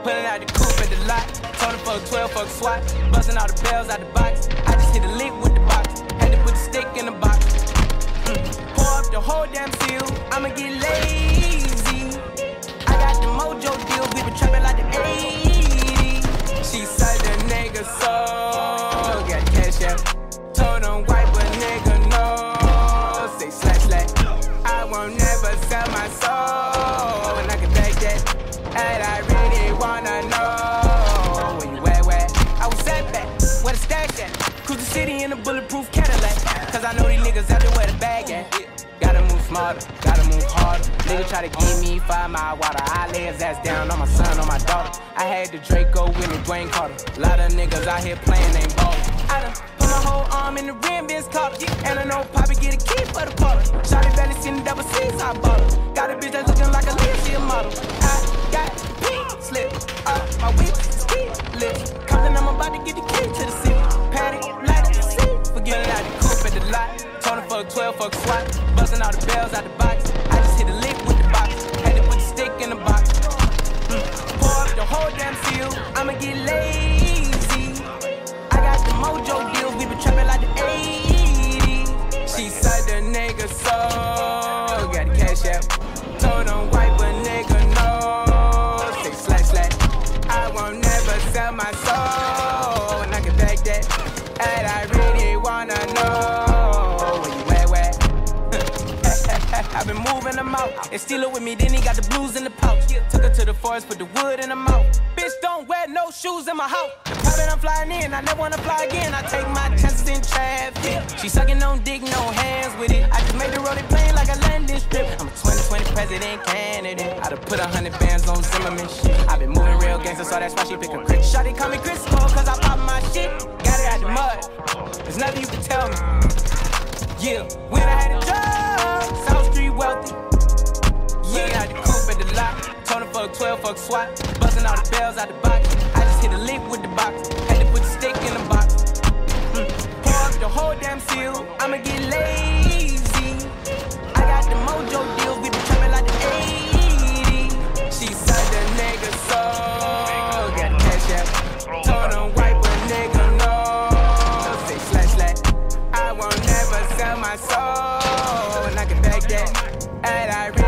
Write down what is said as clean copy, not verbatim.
Pulling out the coupe at the lot. Told him fuck 12, fuck SWAT. Busting all the bells out the box. I just hit a lick with the box. Had to put the stick in the box. Pour up the whole damn seal. I'ma get lazy. I got the mojo deal. We been trapping like the 80s. She said the nigga soul. Got cash out. Told him wipe a nigga no. Say slash slash. I won't never sell my soul. And I can back that. And I really wanna know where you at? I was at back, where the stash at? Cruise the city in a bulletproof Cadillac. Cause I know these niggas out there where the bag at. Gotta move smarter, gotta move harder. Nigga try to give me 5 mile water. I lay his ass down on my son, on my daughter. I had the Draco with me, Dwayne Carter. Lot of niggas out here playing, ain't ballin'. I done put my whole arm in the rim, Ben's Carter. And I know Poppy get a key for the party. Shawty belly seen the double C's, I bought her. Got a bitch that's looking like a Leah, she a model. I got pink slip up my whip, ski lips. Compton, I'm about to get the key to the city. Patty, light up the seat. Forget it out the coupe at the lot. Told him fuck 12, fuck SWAT. Busting all the bells out the box. I just hit a lick with the box. Had to put the stick in the box. Pour up the whole damn seal. I'ma get lazy. I got the mojo deals. We been trapping like the 80s. She said the nigga soul. Got the cash out. Told him wipe a nigga no. Say slash slash. I won't never sell my soul. And I can back that. And I really wanna know. I've been moving them out. And steal it with me, then he got the blues in the pouch. Took her to the forest, put the wood in the mouth. Bitch, don't wear no shoes in my house. The private I'm flying in, I never wanna fly again. I take my chances in traffic. She sucking on dick, no hands with it. I just made the rolling plane like a landing strip. I'm a 2020 president candidate. I done put 100 bands on Zimmerman shit. I been moving real gangster, so that's why she pick a crit. Shawty call me Crisco, cause I pop my shit. Got it out the mud. There's nothing you can tell me. Yeah, when I had a job, South Street wealthy. Yeah, I had the coupe at the lot. Told him fuck 12, fuck SWAT. Busting all the bells out the box. I just hit a lick with the box. Had to put the stick in the box. Pour up the whole damn seal. I'ma get lazy. I got the mojo deals. We been trapping like the 80s. She said the nigga soul. Got the cash out. Told him wipe a nigga no. Say slash slash. I won't never sell my soul. And I can back that. And I